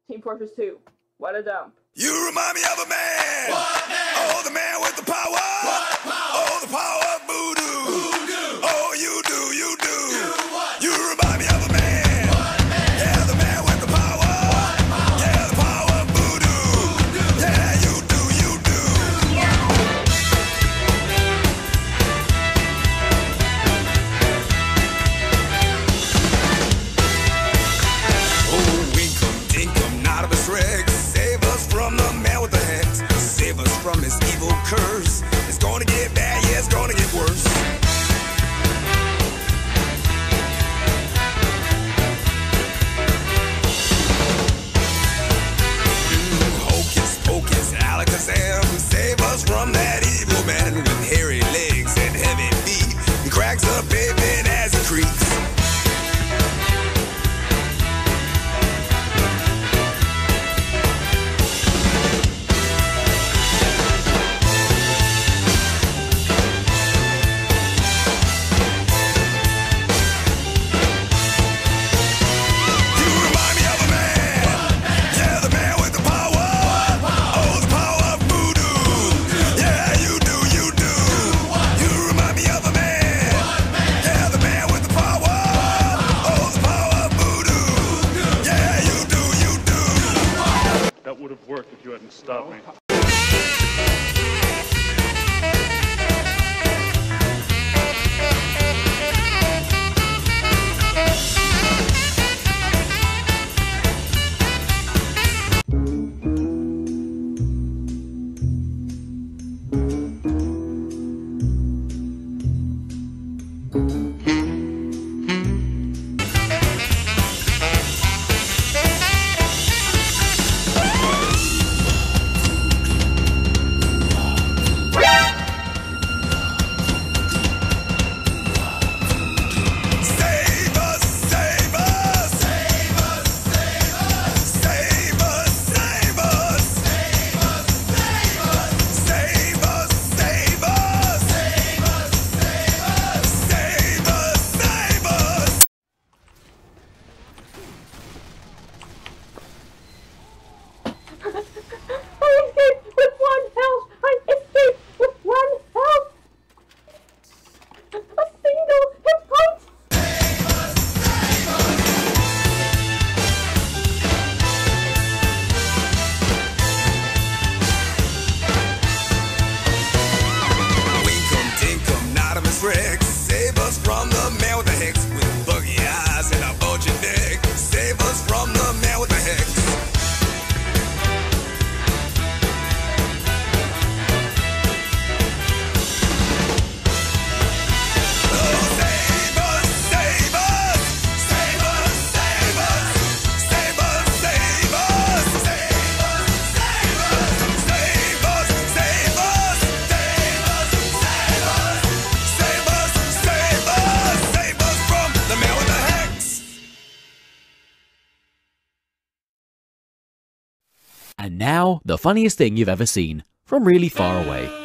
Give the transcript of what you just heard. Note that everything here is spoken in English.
Team Fortress 2, what a dump. You remind me of a man. What man? Oh, the man with the power. What power? Oh, the power of voodoo. Voodoo. Oh, you do. Do what? You remind me of a man. What man? Yeah, the man with the power. What power? Yeah, the power of voodoo. Voodoo. Yeah, you do. Oh, winkum, dinkum, not of a Shrek. Save us from the man with the hex. Save us from his evil curse. It's gonna get bad, yeah, it's gonna get worse. Hocus pocus, alakazam. Save us from that evil man with hairy legs and heavy feet. He cracks up pavement as he creaks. That would have worked if you hadn't stopped me. Save us from the man with the hex with buggy eyes and a bulging neck. Save us from the man with the hex. And now, the funniest thing you've ever seen, from really far away.